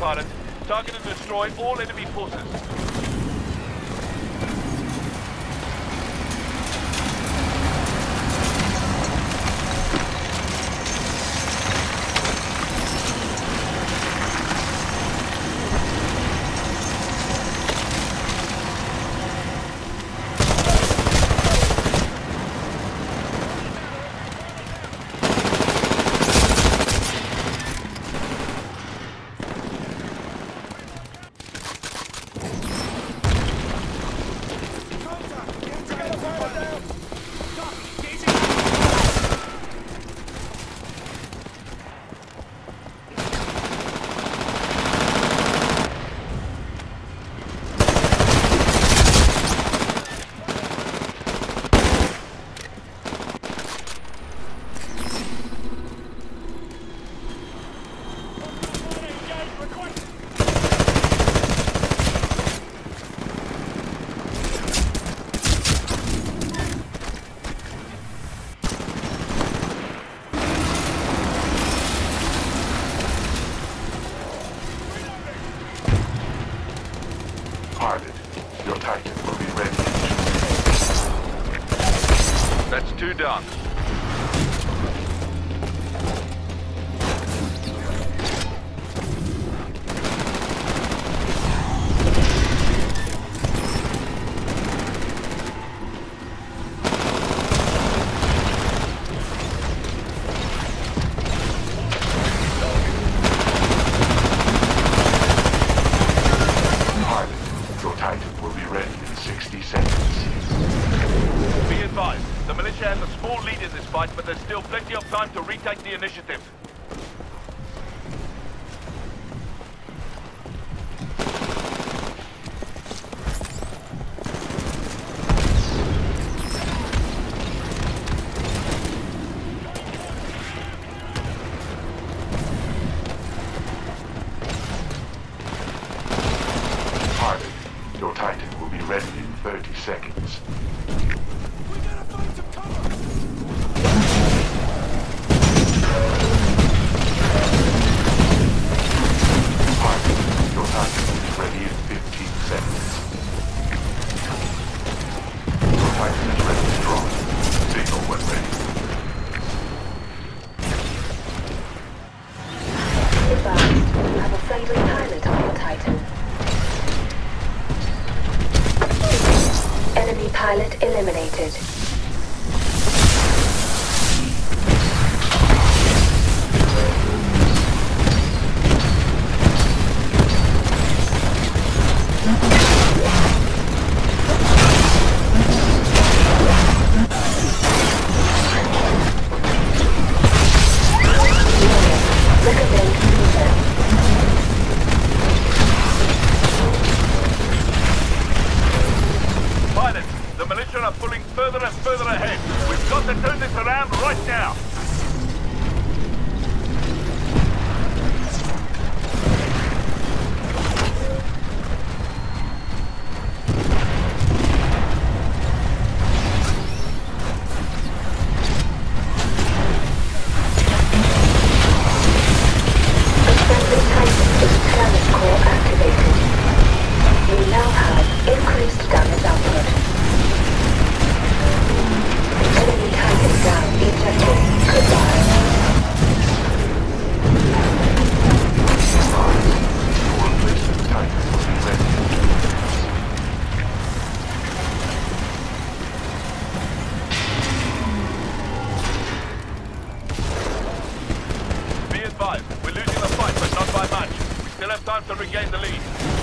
pilot. Target and destroy all enemy forces. Pilot, your Titan will be ready. That's 2 done. Titan will be ready in 60 seconds. Be advised, the militia has a small lead in this fight, but there's still plenty of time to retake the initiative. Your Titan will be ready in 30 seconds. We gotta find some cover! Pilot, your Titan will be ready in 15 seconds. Your Titan is ready to drop. Signal when ready. Advised, you have a friendly pilot on your Titan. Enemy pilot eliminated. The militia are pulling further and further ahead. We've got to turn this around right now. The friendly Titan damage core activated. We now have increased damage output. Enemy Titan down ejected. Goodbye. Your replacement Titan will be ready. Be advised, we're losing the fight, but not by much. We still have time to regain the lead.